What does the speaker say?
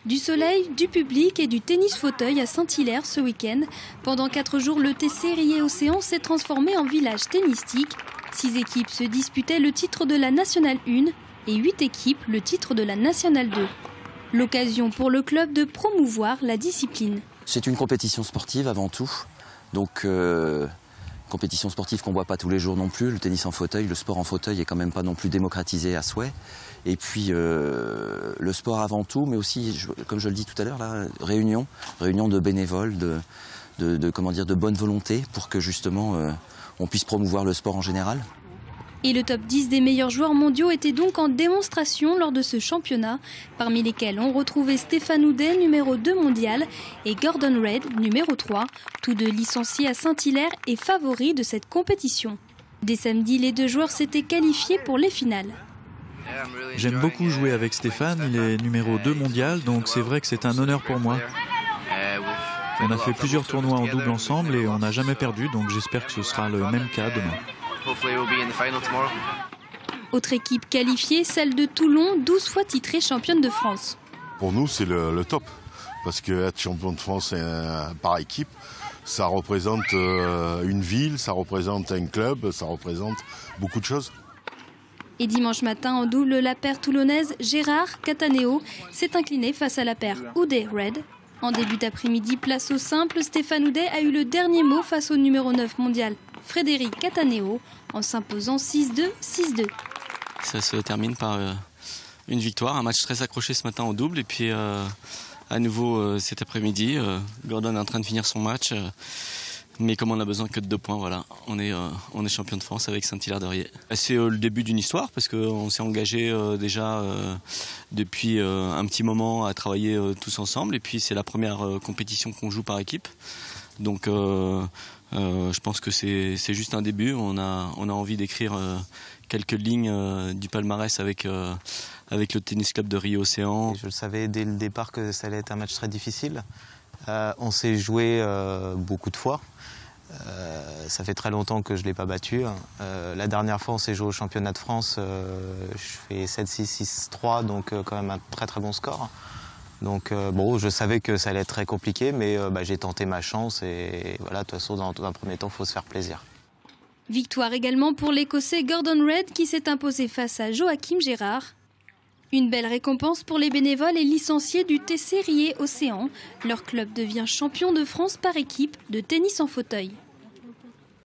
Du soleil, du public et du tennis fauteuil à Saint-Hilaire ce week-end. Pendant 4 jours, le TC Rié-Océan s'est transformé en village tennistique. 6 équipes se disputaient le titre de la Nationale 1 et 8 équipes le titre de la Nationale 2. L'occasion pour le club de promouvoir la discipline. C'est une compétition sportive avant tout, donc compétition sportive qu'on ne voit pas tous les jours non plus. Le tennis en fauteuil, le sport en fauteuil est quand même pas non plus démocratisé à souhait. Et puis le sport avant tout, mais aussi, comme je le dis tout à l'heure, réunion de bénévoles, de bonne volonté pour que justement on puisse promouvoir le sport en général. Et le top 10 des meilleurs joueurs mondiaux était donc en démonstration lors de ce championnat, parmi lesquels on retrouvait Stéphane Houdet, numéro 2 mondial, et Gordon Reid, numéro 3, tous deux licenciés à Saint-Hilaire et favoris de cette compétition. Dès samedi, les 2 joueurs s'étaient qualifiés pour les finales. J'aime beaucoup jouer avec Stéphane, il est numéro 2 mondial, donc c'est vrai que c'est un honneur pour moi. On a fait plusieurs tournois en double ensemble et on n'a jamais perdu, donc j'espère que ce sera le même cas demain. Autre équipe qualifiée, celle de Toulon, 12 fois titrée championne de France. Pour nous, c'est le top, parce qu'être champion de France par équipe, ça représente une ville, ça représente un club, ça représente beaucoup de choses. Et dimanche matin, en double, la paire toulonnaise Gérard Cataneo s'est inclinée face à la paire Houdet-Reid. En début d'après-midi, place au simple, Stéphane Houdet a eu le dernier mot face au numéro 9 mondial Frédéric Cataneo en s'imposant 6-2, 6-2. Ça se termine par une victoire, un match très accroché ce matin au double et puis à nouveau cet après-midi, Gordon est en train de finir son match. Mais comme on a besoin que de 2 points, voilà, on est champion de France avec Saint-Hilaire-de-Rié. C'est le début d'une histoire parce qu'on s'est engagé déjà depuis un petit moment à travailler tous ensemble. Et puis c'est la première compétition qu'on joue par équipe. Donc je pense que c'est juste un début. On a envie d'écrire quelques lignes du palmarès avec le tennis club de Rié-Océan. Je le savais dès le départ que ça allait être un match très difficile. On s'est joué beaucoup de fois. Ça fait très longtemps que je ne l'ai pas battu. La dernière fois, on s'est joué au championnat de France. Je fais 7-6, 6-3, donc quand même un très très bon score. Donc bon, je savais que ça allait être très compliqué, mais j'ai tenté ma chance. Et voilà, de toute façon, dans un premier temps, il faut se faire plaisir. Victoire également pour l'Écossais Gordon Reid qui s'est imposé face à Joachim Gérard. Une belle récompense pour les bénévoles et licenciés du TC Rié-Océan. Leur club devient champion de France par équipe de tennis en fauteuil.